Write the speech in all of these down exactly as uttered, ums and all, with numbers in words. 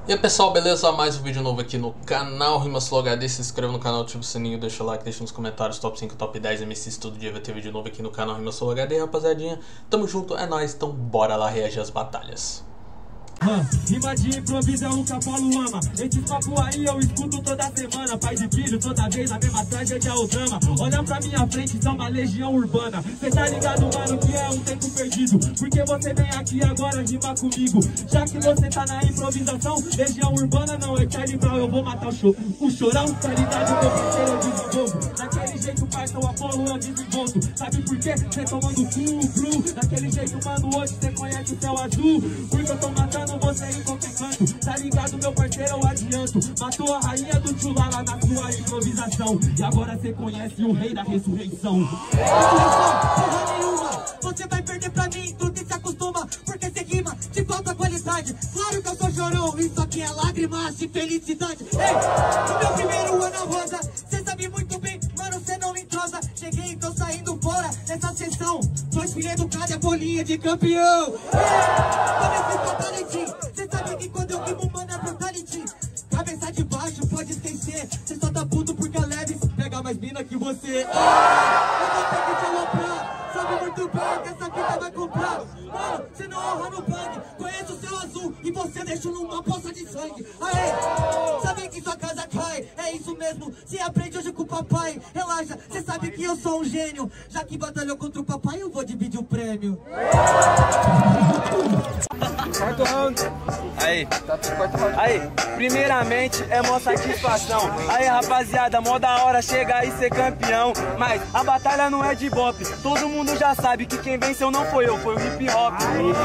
E aí pessoal, beleza? Mais um vídeo novo aqui no canal RimaSlowHD. Se inscreva no canal, ativa o sininho, deixa o like, deixa nos comentários top cinco, top dez M Cs todo dia vai ter vídeo novo aqui no canal RimaSlowHD, rapaziadinha. Tamo junto, é nóis, então bora lá reagir às batalhas. Rima de improviso é o que a Paulo ama. Esse papo aí eu escuto toda semana. Pai de filho, toda vez a mesma tragédia é o drama. Olha pra minha frente, são uma legião urbana. Cê tá ligado, mano, que é um tempo perdido. Porque você vem aqui agora rimar comigo. Já que você tá na improvisação, legião urbana não é Charlie Brown, eu vou matar o show. O chorão, tá ligado, meu parceiro, eu desenvolvo. Daquele jeito, parça, o Apolo eu desenvolvo. Sabe por quê? Cê tomando cu, cru. Daquele jeito, mano, hoje cê conhece o céu azul. Porque eu tô matando você em qualquer canto, tá ligado, meu parceiro, eu adianto. Matou a rainha do Tchulala na sua improvisação. E agora você conhece o rei da ressurreição. Ressurreição, porra nenhuma. Você vai perder pra mim, tudo e se acostuma. Porque você rima de falta qualidade. Claro que eu sou chorão, isso aqui é lágrimas de felicidade. Ei, no meu primeiro ano rosa, você sabe muito bem, mano, você não me entrosa. Cheguei e tô saindo fora dessa sessão. Sou filho educado, é bolinha de campeão. Ei, fatality. Cê sabe que quando eu rimo, mano, é brutality. Cabeça de baixo, pode esquecer. Cê só tá puto porque a Levis pega mais mina que você. Ah, eu vou ter que te aloprar. Sabe muito bem que essa fita vai comprar. Mano, cê não honra no bang. Conheço o céu azul e você deixou numa poça de sangue. Aê, sabe que sua casa cai. É isso mesmo, se aprende hoje com o papai. Relaxa, cê sabe que eu sou um gênio. Já que batalhou contra o papai, eu vou dividir o prêmio. Quarto round. Aí, aí, primeiramente é mó satisfação. Aí rapaziada, mó da hora chegar e ser campeão. Mas a batalha não é de bop. Todo mundo já sabe que quem venceu não foi eu, foi o hip hop.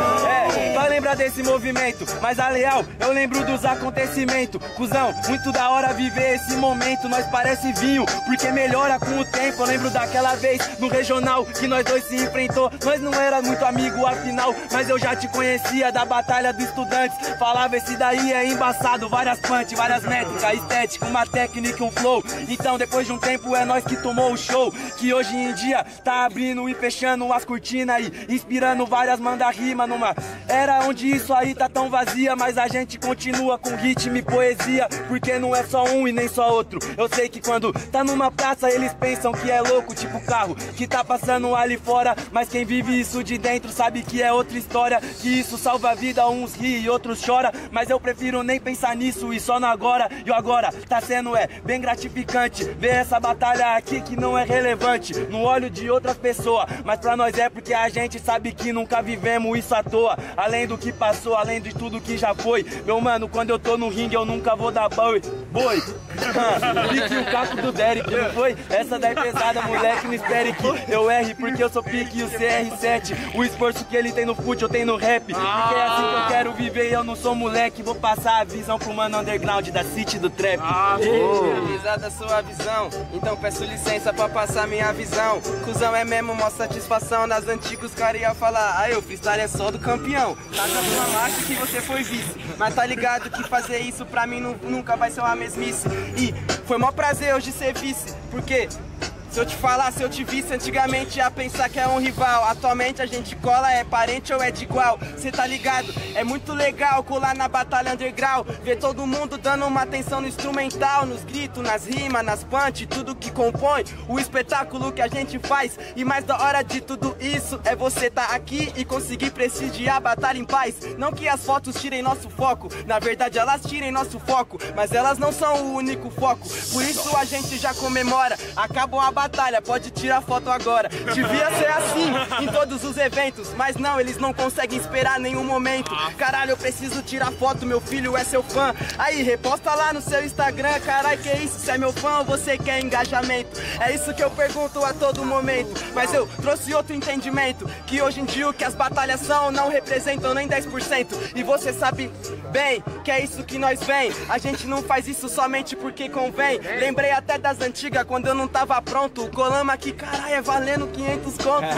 É, só lembra desse movimento. Mas a real, eu lembro dos acontecimentos. Cusão, muito da hora viver esse momento. Nós parece vinho, porque melhora com o tempo. Eu lembro daquela vez no regional que nós dois se enfrentou. Nós não era muito amigo afinal, mas eu já te conhecia da batalha dos estudantes. Falava esse daí é embaçado, várias punch, várias métricas, estética, uma técnica, um flow. Então depois de um tempo é nós que tomou o show, que hoje em dia tá abrindo e fechando as cortinas aí, inspirando várias manda-rima numa era onde isso aí tá tão vazia. Mas a gente continua com ritmo e poesia, porque não é só um e nem só outro. Eu sei que quando tá numa praça eles pensam que é louco, tipo carro que tá passando ali fora. Mas quem vive isso de dentro sabe que é outra história, que isso salva a vida, uns ri e outros chora. Mas eu prefiro nem pensar nisso e só no agora. E o agora tá sendo é bem gratificante ver essa batalha aqui que não é relevante no olho de outras pessoas, mas pra nós é porque a gente sabe que nunca vivemos isso à toa. Além do que passou, além de tudo que já foi. Meu mano, quando eu tô no ringue eu nunca vou dar boi. Boi pique o caco do Derek, não foi? Essa daí pesada, moleque, não espere que eu erre, porque eu sou pique e o C R sete. O esforço que ele tem no fute eu tenho no rap, porque é assim que eu quero viver e eu não sou moleque. Vou passar a visão pro mano underground da city do trap. Realizada a sua visão, então peço licença pra passar minha visão. Cusão é mesmo uma satisfação. Nas antigas os caras iam falar, aí o freestyle é só do campeão. Tá com uma marca que você foi vice, mas tá ligado que fazer isso pra mim não, nunca vai ser uma mesmice. E foi mó prazer hoje ser vice, porque se eu te falar, se eu te visse antigamente ia pensar que é um rival. Atualmente a gente cola, é parente ou é de igual. Cê tá ligado? É muito legal colar na batalha underground, ver todo mundo dando uma atenção no instrumental, nos gritos, nas rimas, nas punch, tudo que compõe o espetáculo que a gente faz. E mais da hora de tudo isso é você tá aqui e conseguir prestigiar a batalha em paz. Não que as fotos tirem nosso foco, na verdade elas tirem nosso foco, mas elas não são o único foco. Por isso a gente já comemora, acabam a batalha, pode tirar foto agora. Devia ser assim em todos os eventos, mas não, eles não conseguem esperar nenhum momento. Caralho, eu preciso tirar foto, meu filho é seu fã. Aí, reposta lá no seu Instagram. Caralho, que isso, se é meu fã ou você quer engajamento? É isso que eu pergunto a todo momento. Mas eu trouxe outro entendimento, que hoje em dia o que as batalhas são não representam nem dez por cento. E você sabe bem que é isso que nós vem. A gente não faz isso somente porque convém. Lembrei até das antigas, quando eu não tava pronto conto. Colamos aqui, caralho, é valendo quinhentos contos.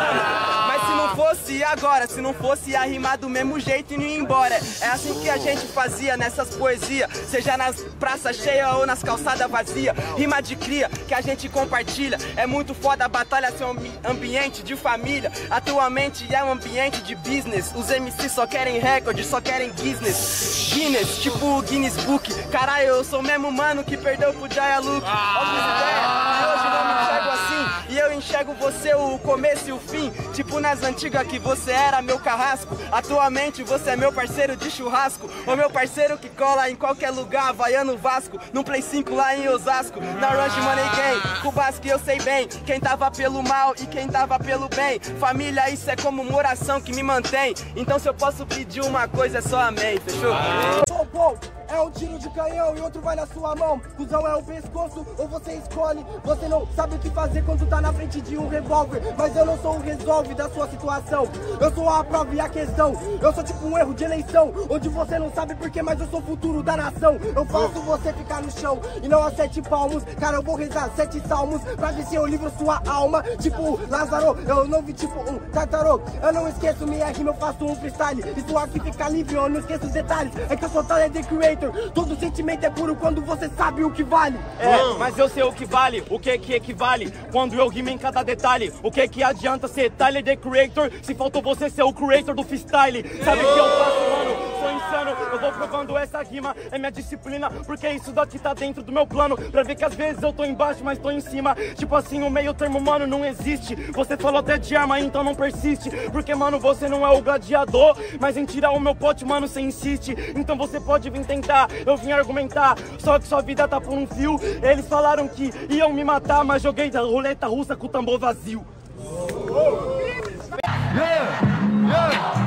Mas se não fosse agora, se não fosse a rimar do mesmo jeito e não ir embora. É assim que a gente fazia nessas poesias, seja nas praças cheias ou nas calçadas vazias. Rima de cria que a gente compartilha. É muito foda a batalha ser um ambiente de família. Atualmente é um ambiente de business. Os M Cs só querem recorde, só querem Guinness. Guinness, tipo o Guinness Book. Caralho, eu sou o mesmo mano que perdeu pro Jaya Luke. Óbvias ideias, e hoje não me enxergo assim. E eu enxergo você o começo e o fim. Tipo nas antigas que você era meu carrasco. Atualmente você é meu parceiro de churrasco. Ou meu parceiro que cola em qualquer lugar. Havaiano Vasco, no Play cinco lá em Osasco. Na Rush Money Gang, com o Basque eu sei bem quem tava pelo mal e quem tava pelo bem. Família, isso é como uma oração que me mantém. Então se eu posso pedir uma coisa é só amém, fechou? Bom, bom, é um tiro de canhão e outro vai na sua mão. Cusão é o pescoço ou você escolhe. Você não sabe o que fazer quando tá na frente de um revólver. Mas eu não sou o resolve da sua situação. Eu sou a prova e a questão. Eu sou tipo um erro de eleição, onde você não sabe porquê, mas eu sou o futuro da nação. Eu faço você ficar no chão e não a sete palmos. Cara, eu vou rezar sete salmos pra ver se eu livro sua alma. Tipo Lázaro, eu não vi tipo um tartarô. Eu não esqueço minha rima, eu faço um freestyle. Isso aqui fica livre, eu não esqueço os detalhes. É que eu sou Tyler, the Creator. Todo sentimento é puro quando você sabe o que vale. É, mas eu sei o que vale, o que que equivale quando eu rimo em cada detalhe. O que que adianta ser Tyler, the Creator, se faltou você ser o creator do freestyle. Sabe o que eu faço, mano? Sou insano, eu vou provando essa rima, é minha disciplina, porque isso daqui tá dentro do meu plano. Pra ver que às vezes eu tô embaixo, mas tô em cima. Tipo assim, o meio termo, mano, não existe. Você falou até de arma, então não persiste. Porque, mano, você não é o gladiador, mas em tirar o meu pote, mano, você insiste. Então você pode vir tentar, eu vim argumentar, só que sua vida tá por um fio. Eles falaram que iam me matar, mas joguei da roleta russa com o tambor vazio. Yeah, yeah.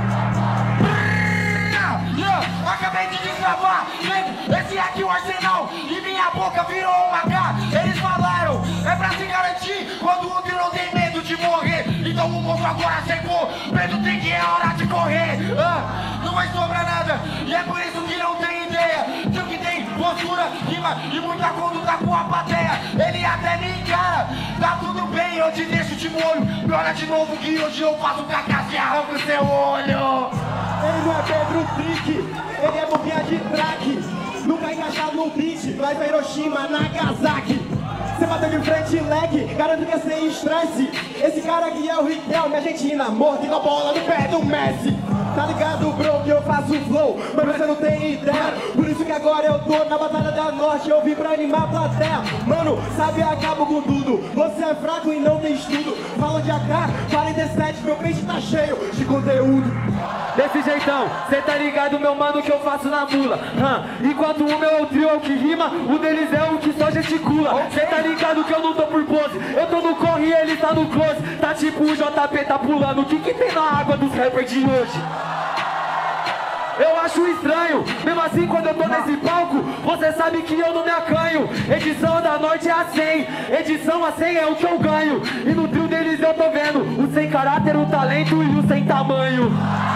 Yeah, acabei de destravar, esse aqui é o arsenal e minha boca virou um H. Eles falaram, é pra se garantir quando o outro não tem medo de morrer. Então o monstro agora secou, Pedro tem que é hora de correr. Ah, não vai sobrar nada, e é por isso que não tem ideia. Se o que tem postura, rima e muita conduta com a plateia. Ele até me encara, tá tudo bem, eu te deixo de molho. Me olha de novo que hoje eu faço cacaça e arranco o seu olho. Ele não é Pedro Trick, ele é boquinha de track. Nunca encaixado no beat, vai pra Hiroshima, Nagasaki. Você bateu de frente, leg, garanto que é sem estresse. Esse cara aqui é o Riquelme, Argentina, morto com a bola no pé do Messi. Tá ligado, bro, que eu faço flow, mas você não tem ideia. Por isso que agora eu tô na Batalha da Norte, eu vim pra animar a plateia. Mano, sabe, eu acabo com tudo. Você é fraco e não tem estudo. Falo de A K, quarenta e sete, meu peixe tá cheio de conteúdo. Desse jeitão, cê tá ligado, meu mano, que eu faço na mula. Hum. Enquanto o meu é o trio, é o que rima, o deles é o que só gesticula. Cê tá ligado que eu não tô por pose, eu tô no corre e ele tá no close. Tá tipo o J P tá pulando, o que que tem na água dos rappers de hoje? Eu acho estranho, mesmo assim quando eu tô nesse palco, você sabe que eu não me acanho. Edição da Norte é a cem, edição a cem é o que eu ganho. E no trio deles eu tô vendo o sem caráter, o talento e o sem tamanho.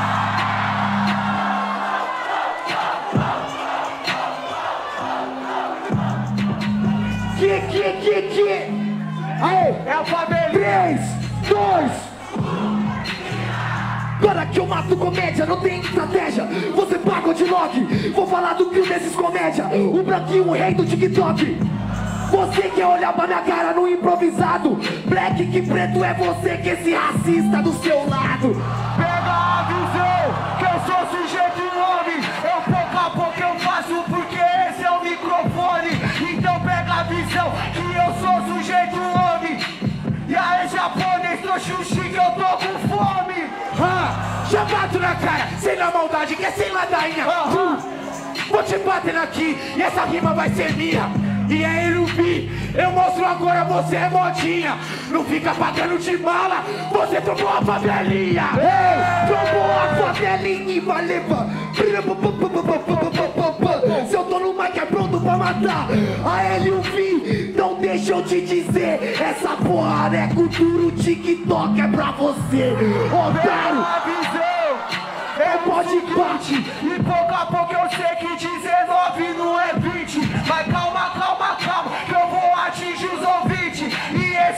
Que, que, que, que? Aê, é a família. três, dois. Agora que eu mato comédia, não tem estratégia. Você paga de lock. Vou falar do trio desses comédia. O branquinho, o rei do TikTok. Você quer olhar pra minha cara no improvisado. Black que preto é você, que esse racista do seu lado. Pega a visão, que eu sou sujeito nome. Eu pouco a pouco eu faço porque esse é o microfone. Então pega a visão, que eu sou sujeito nome. E aí japonês, tô xuxi que eu tô com fome. Ah, já bato na cara, sem na maldade, que é sem ladainha. Aham. Vou te bater aqui e essa rima vai ser minha. E é ele o bi, eu mostro agora, você é modinha. Não fica pagando de mala, você tomou a favelinha. Ei, tomou a favelinha e vai levar. Se eu tô no mic é pronto pra matar. A ele o vi, não deixa eu te dizer. Essa porra é cultura, o TikTok é pra você, otário. A visão é pode parte. E pouco a pouco eu sei que dezenove não é vinte. Mas calma, calma, calma, que eu vou atingir os ouvintes. E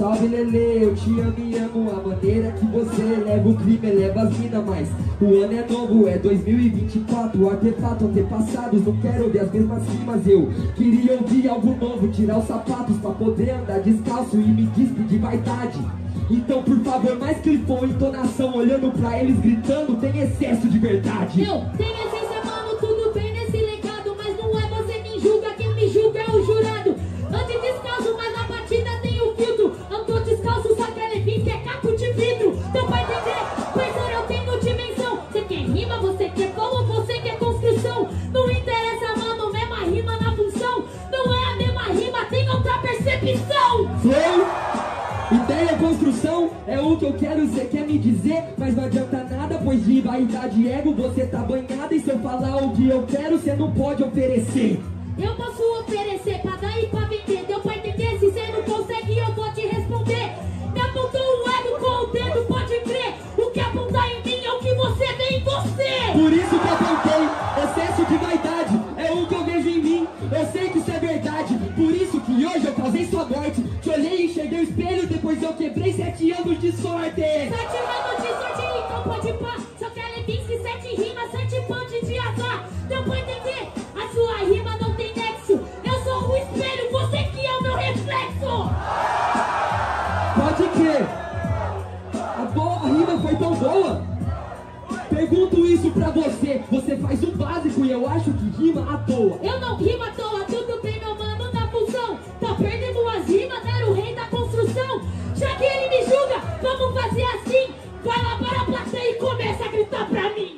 salve Lele, eu te amo e amo a maneira que você eleva o clima, eleva as minas. Mas o ano é novo, é dois mil e vinte e quatro, artefato, antepassados, não quero ouvir as mesmas rimas. Eu queria ouvir algo novo, tirar os sapatos pra poder andar descalço e me despedir de vaidade. Então por favor, mais clipão, entonação, olhando pra eles gritando, tem excesso de verdade. Eu tenho essência, mano, tudo bem nesse legado, mas não é você quem julga, quem me julga é o jurado. Ande descalço, mas na batida tem o filtro. Andou descalço, só que ele vim que é capo de vidro. Então vai entender, parceiro, eu tenho dimensão. Você quer rima, você quer flow, você quer construção. Não interessa, mano, mesma rima na função. Não é a mesma rima, tem outra percepção. Flow, ideia, construção, é o que eu quero, você quer me dizer. Mas não adianta nada, pois de vaidade e ego você tá banhada. E se eu falar o que eu quero, você não pode oferecer. Eu posso oferecer pra dar e pra vender. Deu pra entender? Se você não consegue, eu vou te responder. Me apontou o ego com o dedo, pode crer. O que apontar em mim é o que você vê em você. Por isso que eu apontei, excesso de vaidade é o que eu vejo em mim. Eu sei que isso é verdade, por isso que hoje eu causei sua morte. Te olhei e enxerguei o espelho, depois eu quebrei sete anos de sorte. Sete anos de sorte, então pode pá. Só que ela diz que sete rimas, sete pontos de azar. Deu pra entender? A sua rima não tem nexo. Eu sou o espelho, você que é o meu reflexo. Pode crer, a, boa, a rima foi tão boa. Pergunto isso pra você, você faz o básico e eu acho que rima à toa. Eu não rimo à toa, tudo bem meu mano na função. Tá perdendo as rimas, era o rei da construção. Já que ele me julga, vamos fazer assim. Vai lá para a plateia e começa a gritar pra mim.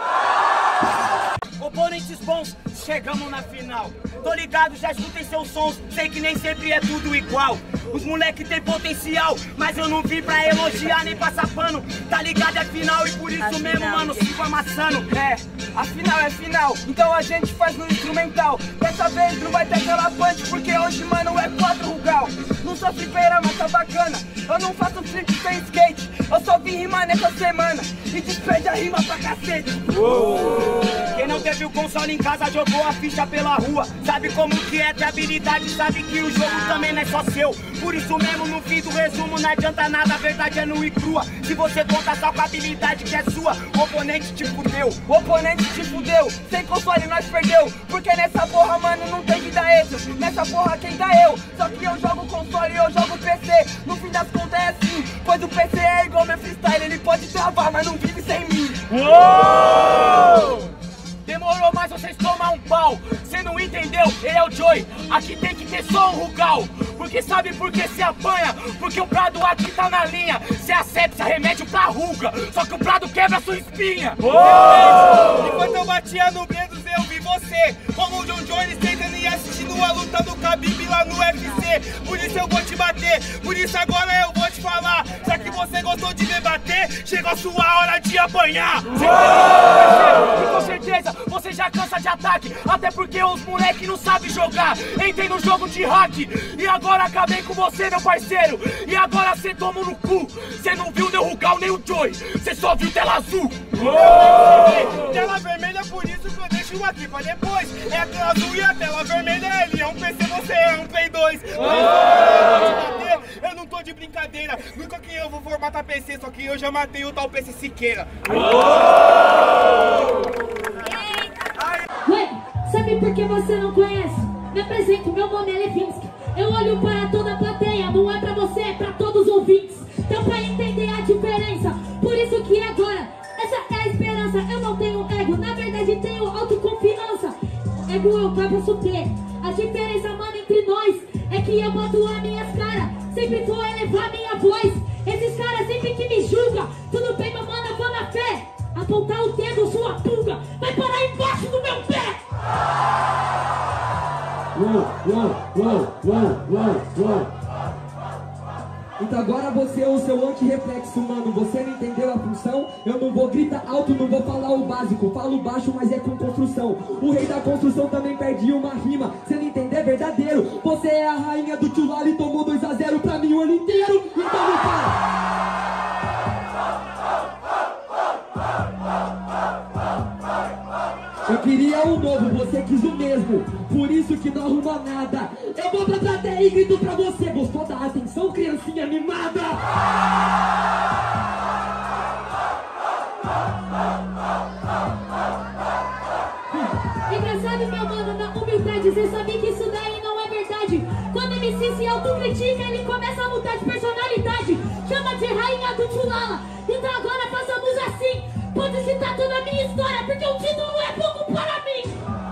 Oponentes bons, chegamos na final. Tô ligado, já escutei seus sons, sei que nem sempre é tudo igual. Os moleque tem potencial, mas eu não vim pra elogiar nem passar pano. Tá ligado, é final e por isso a mesmo, final, mano, sigo amassando. É, a final é final, então a gente faz no instrumental. Dessa vez não vai ter aquela punch, porque hoje, mano, é quatro rugal. Não sou flipeira, mas tá bacana. Eu não faço flip sem skate, eu só vim rimar nessa semana e despede a rima pra cacete. Uou. Quem não teve o console em casa jogou a ficha pela rua. Sabe como que é ter habilidade, sabe que o jogo também não é só seu. Por isso mesmo no fim do resumo não adianta nada, a verdade é nua e crua. Se você conta só com a habilidade que é sua, o oponente te fudeu. O oponente te fudeu, sem console nós perdeu. Porque nessa porra, mano, não tem vida extra. Nessa porra quem dá eu, só que eu jogo console e eu jogo P C. No fim das contas é assim, pois o P C é igual meu freestyle. Ele pode travar, mas não vive sem mim. Uou! Demorou, mas vocês tomam um pau. Cê não entendeu? Ele é o Joey. Aqui tem que ter só um rugal. Porque sabe por que se apanha? Porque o Prado aqui tá na linha. Cê acepta remédio pra ruga, só que o Prado quebra sua espinha. Oh! Enquanto eu batia no Brendos, eu vi você como o John Jones tentando e assistindo a luta do Khabib lá no U F C. Por isso eu vou te bater, por isso agora eu vou te falar. Já que você gostou de debater, chegou a sua hora de apanhar. Oh! E com certeza você já cansa de ataque, até porque os moleque não sabem jogar. Entrei no jogo de hack e agora acabei com você, meu parceiro. E agora cê toma no cu. Cê não viu nem o Rugal nem o Joey, cê só viu tela azul. Oh! Tela vermelha, por isso que eu deixo aqui pra depois. É a tela azul e a tela vermelha é ele. É um P C, você é um Play dois. Oh! Eu não tô de brincadeira. Nunca que eu vou formatar P C, só que eu já matei o tal P C Siqueira. Oh! Ué, sabe por que você não conhece? Me apresento, meu nome é Levinsky. Eu olho para toda a plateia, não é pra você, é pra todos os ouvintes. Então pra entender a diferença, por isso que agora, essa é a esperança. Eu não tenho ego, na verdade tenho autoconfiança. Ego eu posso ter. A diferença, mano, entre nós é que eu boto as minhas caras, sempre vou elevar minha voz. Esses caras sempre que me julgam, tudo bem, meu mano, eu vou na fé. Apontar o dedo, sua pulga vai parar embaixo do meu pé. Uou, uou, uou, uou, uou, uou. Então agora você é o seu anti-reflexo, mano. Você não entendeu a função? Eu não vou gritar alto, não vou falar o básico. Falo baixo, mas é com construção. O rei da construção também perde uma rima. Você não entender, é verdadeiro. Você é a rainha do Tchulali e tomou dois a zero pra mim o ano inteiro. Então não para. Eu queria um novo, você quis o mesmo. Por isso que não arruma nada. Eu vou pra plateia e grito pra você. Gostou da atenção, criancinha mimada? Engraçado, meu mano, na humildade, você sabe que isso daí não é verdade. Quando o M C se autocritica, ele começa a mudar de personalidade. Chama de rainha do Tchulala. Então agora façamos assim. Pode citar toda a minha história, porque o título é pouco para mim.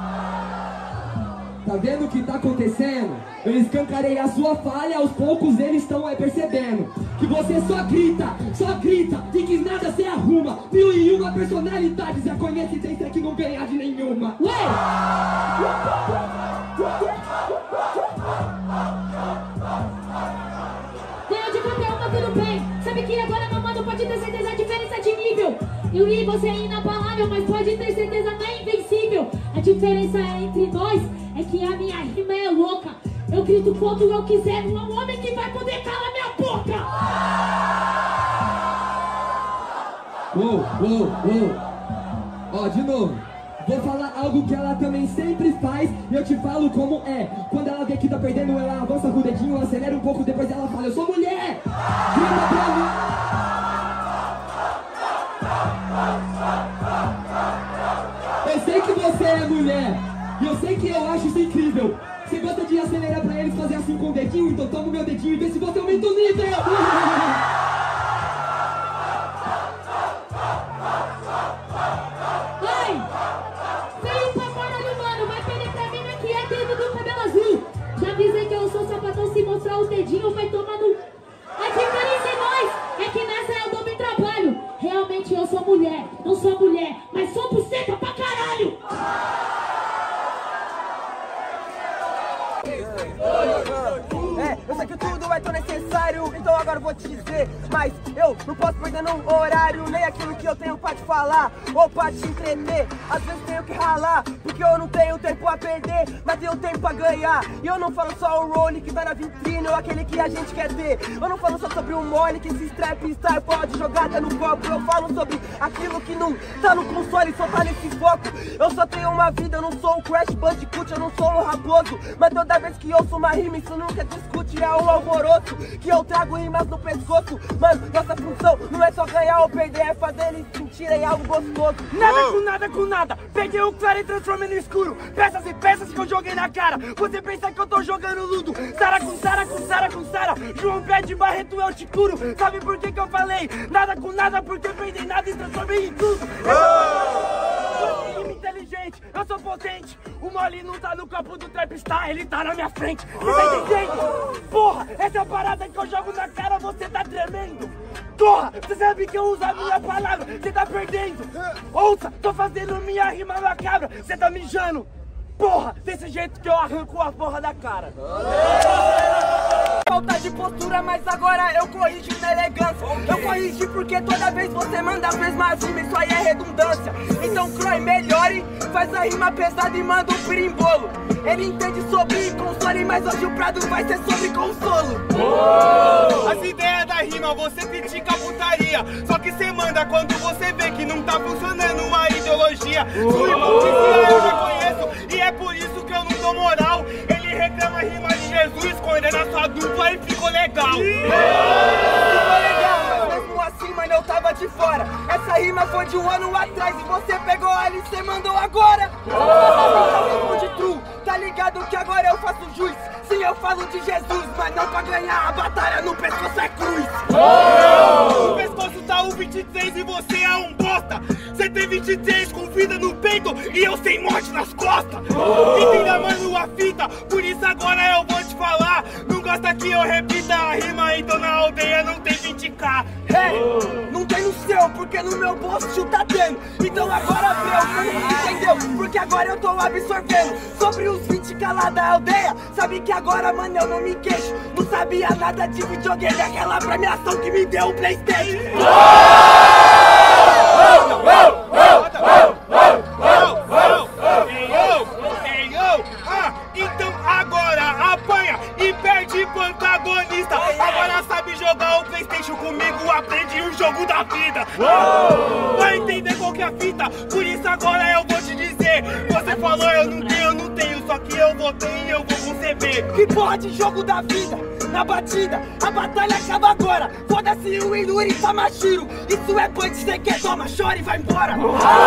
Tá vendo o que tá acontecendo? Eu escancarei a sua falha, aos poucos eles estão aí percebendo que você só grita, só grita e que nada se arruma. Mil e uma personalidades, a coincidência que não ganha de nenhuma. Ué! Ganhou de qualquer uma, tudo bem. Sabe que agora, meu mano, pode ter certeza a diferença de nível. Eu e você é inabalável, mas pode ter certeza não é invencível. A diferença entre nós é que a minha rima é louca. Eu grito quando eu quiser, não é um homem que vai poder calar minha boca. Uou, uou, uou. Ó, de novo. Vou falar algo que ela também sempre faz e eu te falo como é. Quando ela vê que tá perdendo, ela avança com o dedinho, acelera um pouco, depois ela fala: eu sou mulher! Grita pra mim! Eu sei que você é mulher e eu sei que eu acho isso incrível. Você gosta de acelerar pra eles fazer assim com o dedinho? Então toma o meu dedinho e vê se você aumenta o nível! Ai! Veio pra caralho, mano, vai perder pra mim aqui, é querido do cabelo azul. Já avisei que eu sou sapatão, se mostrar o dedinho vai tomar no... A diferença é nós, é que nessa eu dou meu trabalho. Realmente eu sou mulher, não sou mulher, mas sou buceta pra caralho. É, eu sei que tudo é tão necessário, então agora eu vou te dizer. Mas eu não posso perder no horário, nem aquilo que eu tenho pra te falar ou pra te entreter. Às vezes tenho que ralar, porque eu não tenho tempo a perder, mas tenho tempo pra ganhar. E eu não falo só o role que tá na vitrine ou aquele que a gente quer ter. Eu não falo só sobre o mole que esse strap star pode jogar até no copo. Eu falo sobre aquilo que não tá no console, só tá nesse foco. Eu só tenho uma vida, eu não sou o Crash Bandicoot, eu não sou o raposo. Mas toda vez que ouço uma rima, isso nunca discute, é o alvoroço que eu trago rimas no pescoço. Mano, nossa função não é só ganhar ou perder, é fazer eles sentirem algo gostoso. Nada com nada com nada, peguei o claro e transformei no escuro. Peças e peças que eu joguei na cara. Você pensa que eu tô jogando ludo? Sara com Sara com Sara com Sara. João Pé de Barreto eu te curo. Sabe por que que eu falei? Nada com nada, porque peguei nada e transformei em tudo. Eu sou inteligente, eu sou potente. O mole não tá no campo do trap star, ele tá na minha frente. Você tá entendendo? Porra, essa é a parada que eu jogo na cara, você tá tremendo. Porra, você sabe que eu uso a minha palavra, você tá perdendo. Ouça, tô fazendo minha rima macabra, você tá mijando. Porra, desse jeito que eu arranco a porra da cara. Falta de postura, mas agora eu corrijo na elegância. Eu corrigi porque toda vez você manda a mesma rima, isso aí é redundância. Então Croy, melhore, faz a rima pesada e manda um pirimbolo. Ele entende sobre console, mas hoje o Prado vai ser sobre consolo. Oh! As ideias da rima, você critica a putaria. Só que você manda quando você vê que não tá funcionando uma ideologia. Sua hipocrisia eu já conheço e é por isso que eu não dou moral. Ele reclama a rima de Jesus, escondendo a sua dupla e ficou legal. Ficou legal, mas mesmo assim, mano, eu tava de fora. Essa rima foi de um ano atrás e você pegou ela e você mandou agora. Oh! De true, tá ligado que agora eu faço juiz. Sim, eu falo de Jesus, mas não pra ganhar a batalha no pescoço é cruz. Oh! No pescoço tá o vinte e três e você é um bosta. Você tem vinte e três com vida no peito e eu sem morte nas costas. Oh! Entenda, mano, a fita, por isso agora eu vou te falar. Não gosta que eu repita a rima, então na aldeia não tem vinte k. Hey, oh! Não tem no seu, porque no meu bolso tá tendo. Então agora, meu, você não entendeu, porque agora eu tô absorvendo sobre os vinte k lá da aldeia. Sabe que agora, mano, eu não me queixo. Não sabia nada de videogame, aquela premiação que me deu o PlayStation. Então agora apanha e perde pro antagonista. Agora sabe jogar o PlayStation comigo, aprende o jogo da vida. Vai entender qual que é a fita, por isso agora eu vou te dizer. quê? Você falou eu não tenho, eu não tenho, só que eu vou ter e eu vou conceber. Que porra de jogo da vida? Na batida, a batalha acaba agora. Foda-se o Inuri Tamashiro. Isso é punch, cê quer, toma, chora e vai embora.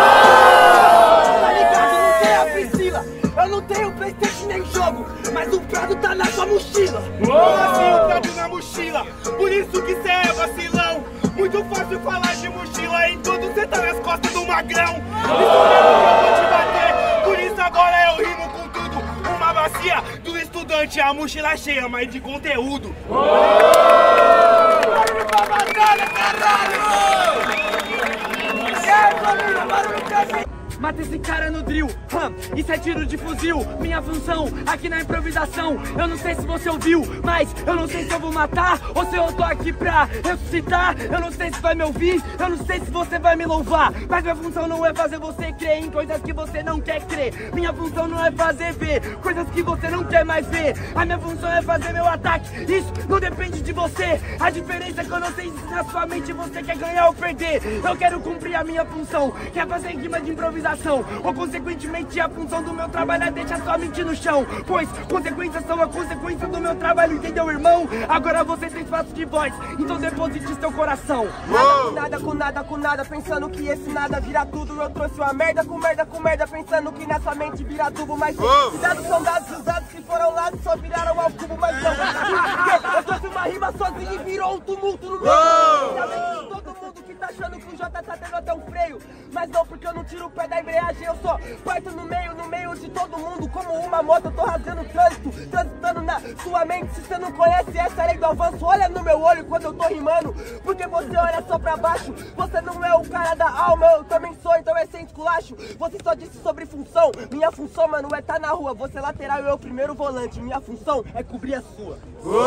Tá ligado, não tem a Priscila. Eu não tenho Playstation nem jogo, mas o Prado tá na sua mochila. Como assim o Prado na mochila? Por isso que cê é vacilão. Muito fácil falar de mochila, enquanto cê tá nas costas do magrão. Isso mesmo que eu vou te bater, por isso agora eu rimo com tudo. Uma bacia do estudante, a mochila cheia, mas de conteúdo. Barulho pra batalha, caralho! E aí, família, barulho pra mim! Mata esse cara no drill, hum, isso é tiro de fuzil. Minha função aqui na improvisação, eu não sei se você ouviu, mas eu não sei se eu vou matar ou se eu tô aqui pra ressuscitar. Eu não sei se vai me ouvir, eu não sei se você vai me louvar, mas minha função não é fazer você crer em coisas que você não quer crer. Minha função não é fazer ver coisas que você não quer mais ver. A minha função é fazer meu ataque, isso não depende de você. A diferença é quando eu sei se na sua mente você quer ganhar ou perder. Eu quero cumprir a minha função, que é fazer rima de improvisação. Ou consequentemente a função do meu trabalho é deixar sua mente no chão, pois consequências são a consequência do meu trabalho, entendeu, irmão? Agora você tem espaço de voz, então deposite seu coração. Nada com nada, com nada, com nada, pensando que esse nada vira tudo. Eu trouxe uma merda com merda com merda, pensando que nessa mente vira tubo. Mas os dados são dados, os dados que foram lá só viraram ao cubo. Mas não, porque eu trouxe uma rima sozinho e virou um tumulto no meio. Todo mundo que tá achando que o Jota tá tendo até um freio, mas não, porque eu não tiro o pé da embreagem, eu só parto no meio, no meio de todo mundo. Como uma moto eu tô rasgando o trânsito, transitando na sua mente. Se você não conhece essa lei do avanço, olha no meu olho quando eu tô rimando, porque você olha só pra baixo. Você não é o cara da alma, eu também sou, então é sem esculacho. Você só disse sobre função, minha função, mano, é tá na rua. Você lateral e eu primeiro volante, minha função é cobrir a sua.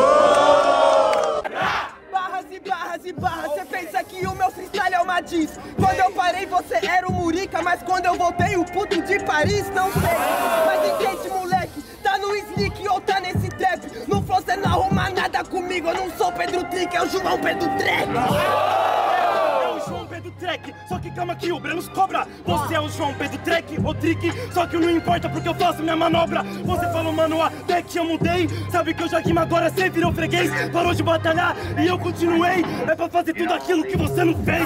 Barras e barras e barras, você pensa que o meu freestyle é uma diz. Quando eu parei você era o Murica, mas quando eu voltei o puto de Paris, não sei. Mas entende, moleque, tá no sneak ou tá nesse trap. No flow cê não arruma nada comigo, eu não sou Pedro Trick, é o João Pedro Trek. É o João Pedro Trek, só que calma que o Brenos cobra. Você é o João Pedro Trek ou Trick, só que não importa porque eu faço minha manobra. Você falou, mano, até que eu mudei. Sabe que eu já rimo agora, cê virou freguês. Parou de batalhar e eu continuei. É pra fazer tudo aquilo que você não fez.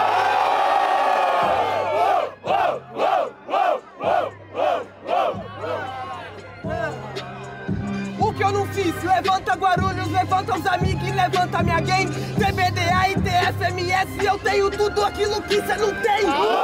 O que eu não fiz? Levanta Guarulhos, levanta os amigos e levanta minha gang. T B D A e T F M S, eu tenho tudo aquilo que cê não tem.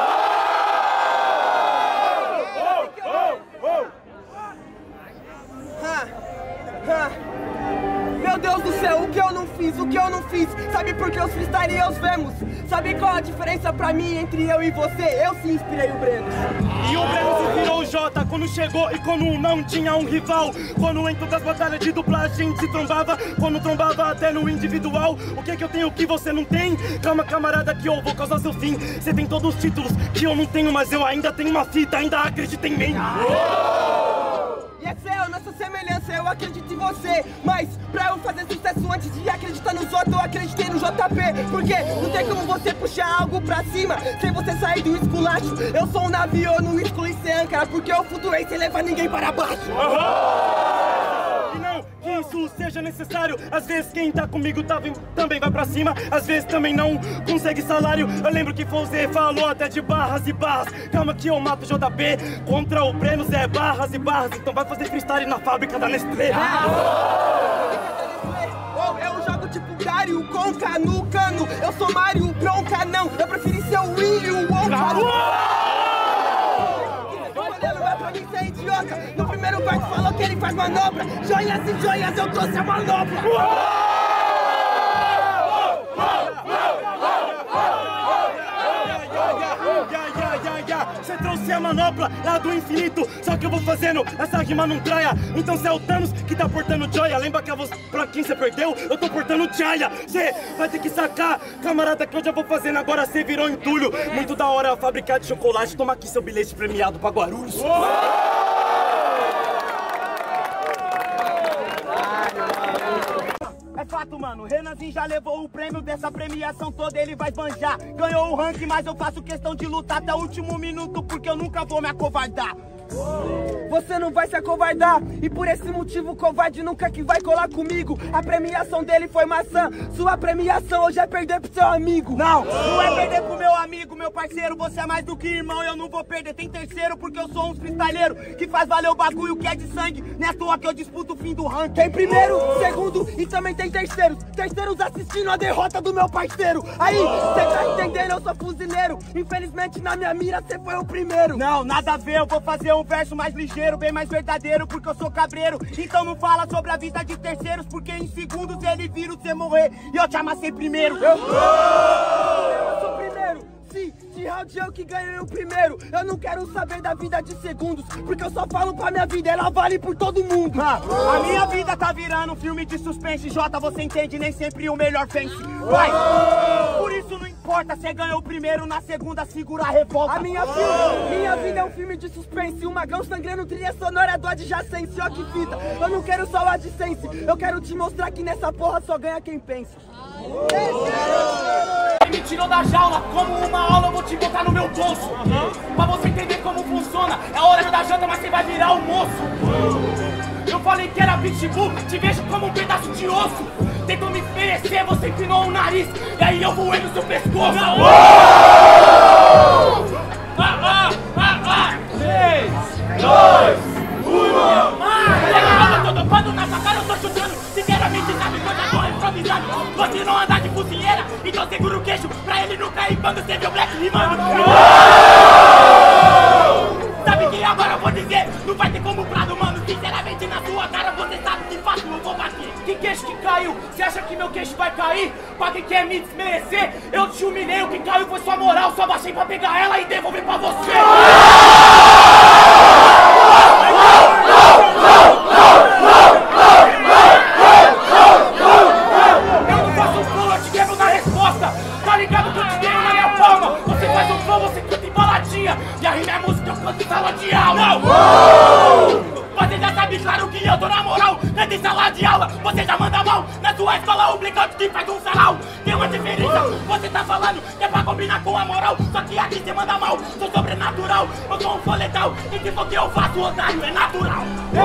Ah, ah. Meu Deus do céu, o que eu não fiz, o que eu não fiz. Sabe por que os freestyle os vemos? Sabe qual a diferença pra mim entre eu e você? Eu sim inspirei o Breno. E o Breno se virou o Jota quando chegou e quando não tinha um rival. Quando em todas as batalhas de dupla a gente se trombava, quando trombava até no individual. O que é que eu tenho que você não tem? Calma, camarada, que eu vou causar seu fim. Você tem todos os títulos que eu não tenho, mas eu ainda tenho uma fita, ainda acredita em mim. E essa é a nossa semelhança, eu acredito em você. Mas pra eu fazer sucesso antes de acreditar nos outros, eu acreditei no J P. Porque não tem como você puxar algo pra cima sem você sair do esculacho. Eu sou um navio, no esculo e sem âncora, porque eu flutuei sem levar ninguém para baixo. E não que isso seja necessário. Às vezes quem tá comigo tá, também vai pra cima. Às vezes também não consegue salário. Eu lembro que Fozé falou até de barras e barras. Calma que eu mato o J P. Contra o Breno é barras e barras. Então vai fazer freestyle na fábrica da Nestlé. Oh, eu jogo tipo Dario, Conca no cano. Eu sou Mario, bronca não. Eu preferi ser o Willy, o Wonka. Você é idiota. No primeiro verso falou que ele faz manobra. Joias e joias, eu trouxe a manobra. Você trouxe a manopla lá do infinito, só que eu vou fazendo essa rima não traia. Então cê é o Thanos que tá portando joia. Lembra que a voz pra quem você perdeu? Eu tô portando joia. Cê vai ter que sacar, camarada, que eu já vou fazendo. Agora cê virou entulho. Muito da hora fabricar de chocolate. Toma aqui seu bilhete premiado pra Guarulhos. É fato, mano. Renanzinho já levou o prêmio dessa premiação toda, ele vai banjar. Ganhou o ranking, mas eu faço questão de lutar até o último minuto, porque eu nunca vou me acovardar. Você não vai se acovardar, e por esse motivo o covarde nunca que vai colar comigo. A premiação dele foi maçã, sua premiação hoje é perder pro seu amigo. Não, não é perder pro meu amigo, meu parceiro. Você é mais do que irmão, eu não vou perder. Tem terceiro porque eu sou um freestyleiro que faz valer o bagulho que é de sangue. Não é à toa que eu disputo o fim do ranking. Tem primeiro, segundo e também tem terceiros. Terceiros assistindo a derrota do meu parceiro. Aí, cê tá entendendo, eu sou fuzileiro. Infelizmente na minha mira cê foi o primeiro. Não, nada a ver, eu vou fazer um verso mais ligeiro, bem mais verdadeiro, porque eu sou cabreiro. Então não fala sobre a vida de terceiros, porque em segundos ele vira você morrer e eu te amassei primeiro. Eu, eu sou primeiro. Sim, de round eu que ganhei o primeiro. Eu não quero saber da vida de segundos, porque eu só falo pra minha vida, ela vale por todo mundo. Ah, a minha vida tá virando um filme de suspense. Jota, você entende, nem sempre o melhor vence. Vai! Por isso não importa, você ganhou o primeiro, na segunda segura a revolta. A minha vida, minha vida é um filme de suspense. Um magão sangrando, trilha sonora do adjacência. Ó que fita, eu não quero só o adjacência. Eu quero te mostrar que nessa porra só ganha quem pensa. Me tirou da jaula, como uma aula eu vou te botar no meu bolso. Uhum. Pra você entender como funciona, é hora da janta, mas você vai virar almoço. Uhum. Eu falei que era pitbull, te vejo como um pedaço de osso. Tentou me oferecer, você empinou o nariz, e aí eu voei no seu pescoço. Uhum. Ah, ah, ah, ah. três, dois, um. Ah, eu tô topando na sua cara, eu tô chutando. Sinceramente, sabe quando eu tô improvisando? Você não anda de focinheira, então segura o queixo pra ele não cair quando você vê o Black rimando. Sabe que agora eu vou dizer, não vai ter como prado, mano. Sinceramente, na sua cara você sabe que fácil eu vou bater. Que queixo que caiu? Você acha que meu queixo vai cair? Pra quem quer me desmerecer, eu te humilhei, o que caiu foi sua moral. Só baixei pra pegar ela e devolver pra você. Tá ligado que eu te tenho na minha palma? Você faz um flow, você canta em baladinha, e a rima é música, eu canto em sala de aula. Você já sabe, claro que eu tô na moral. Canto em sala de aula, você já manda mal. Na sua escola, o blicante que faz um sarau. Tem uma diferença, você tá falando que é pra combinar com a moral. Só que aqui você manda mal, sou sobrenatural. Eu sou um foletal, e se for que eu faço, otário, é natural.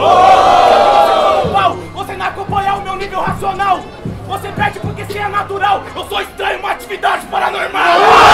Você não acompanha o meu nível racional. Você perde porque você é natural. Eu sou estranho, uma atividade paranormal.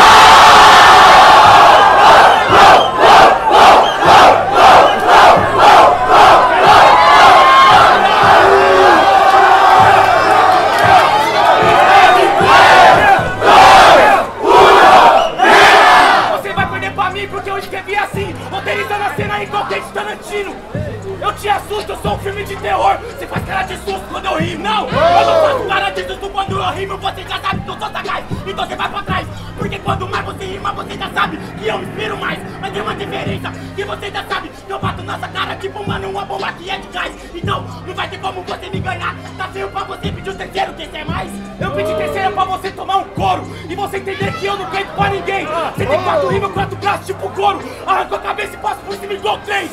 Você vai perder pra mim porque eu escrevi assim, roteirizando a cena igual Quentin Tarantino. Eu te assusto, eu sou um filme de terror. Você faz cara de susto quando eu rimo. Não, eu não faço cara de susto quando eu rimo. Você já sabe que eu sou sagaz, então você vai pra trás. Porque quando mais você rima, você já sabe que eu inspiro mais. Mas tem uma diferença, que você já sabe que eu bato nessa cara tipo, mano, uma bomba que é de gás. Então, não vai ter como você me ganhar. Tá feio pra você pedir o terceiro, quem quer mais? Eu pedi terceiro pra você tomar um couro e você entender que eu não canto pra ninguém. Você tem quatro rimas, quatro braços tipo couro. Arranco a cabeça e passo por cima igual trem.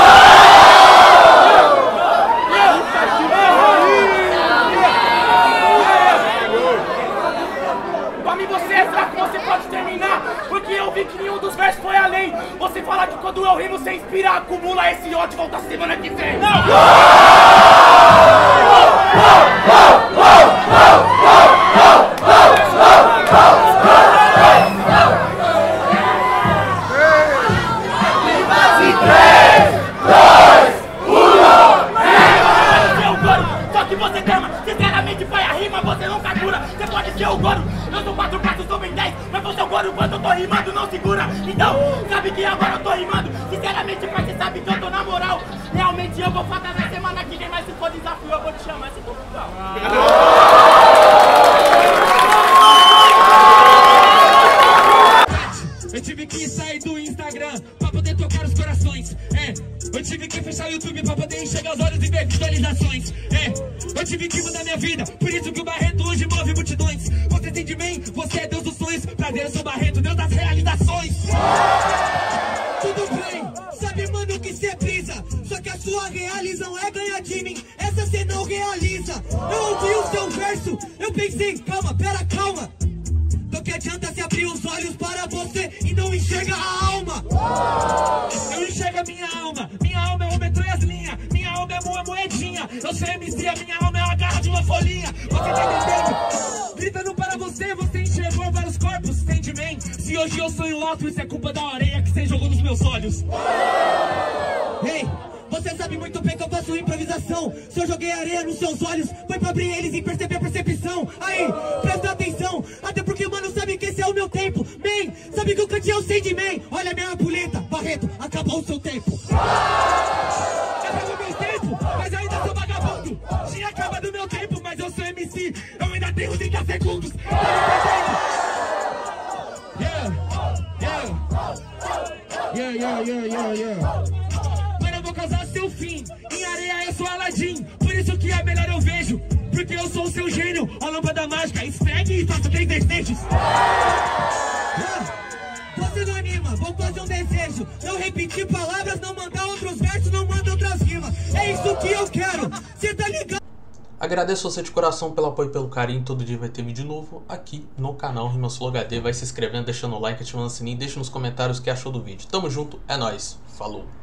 Pra mim você é fraco, você pode terminar, porque eu vi que nenhum dos versos foi além. Você fala que quando eu rimo você inspira, acumula esse ódio, volta semana que vem. Não! Sinceramente, vai a rima, você não captura. Você pode ser o Goro, eu sou quatro passos, sou bem dez. Mas você é o Goro, quando eu tô rimando, não segura. Então, sabe que agora eu tô rimando. Sinceramente, pai, você sabe que eu tô na moral. Realmente eu vou falar na semana que vem, mas se for desafio, eu vou te chamar, se for legal. Eu tive que sair do Instagram pra poder tocar os corações. É, eu tive que fechar o YouTube pra poder enxergar os olhos e ver visualizações. É, eu tive que mudar minha vida, por isso que o Barreto hoje move multidões. Você tem de mim, você é Deus dos sonhos. Prazer, eu sou Barreto, Deus das realizações. Tudo bem, sabe, mano, que cê brisa. Só que a sua realização é ganhar de mim. Essa cê não realiza. Eu ouvi o seu verso, eu pensei, calma, pera, calma. Do que adianta se abrir os olhos para você e não enxerga a alma? Eu enxergo a minha alma, minha alma é o metrô e as linhas, minha alma é uma moedinha. Eu sou M C, a minha alma é a garra de uma folhinha. Você tá entendendo? Gritando para você, você enxergou vários corpos, Sandman. Se hoje eu sou ilótrio, isso é culpa da areia que você jogou nos meus olhos. Ei! Você sabe muito bem que eu faço improvisação. Se eu joguei areia nos seus olhos, foi pra abrir eles e perceber a percepção. Aí, presta atenção, até porque, mano, sabe que esse é o meu tempo. Man, sabe que o cantinho é o Sandman. Olha a minha ampulheta, Barreto, acabou o seu tempo. Acabou o meu tempo, mas ainda sou vagabundo. Tinha acabado o meu tempo, mas eu sou M C. Eu ainda tenho trinta segundos. Yeah, yeah, yeah, yeah, yeah, yeah, yeah. Vou causar seu fim, em areia eu sou Aladim. Por isso que é melhor eu vejo, porque eu sou o seu gênio. A lâmpada mágica, esfregue e faça três desejos. Você não anima, vou fazer um desejo. Não repetir palavras, não mandar outros versos, não manda outras rimas. É isso que eu quero, cê tá ligado? Agradeço você de coração pelo apoio e pelo carinho. Todo dia vai ter vídeo novo aqui no canal Rimasul H D. Vai se inscrevendo, deixando o like, ativando o sininho. Deixa nos comentários o que achou do vídeo. Tamo junto, é nóis, falou!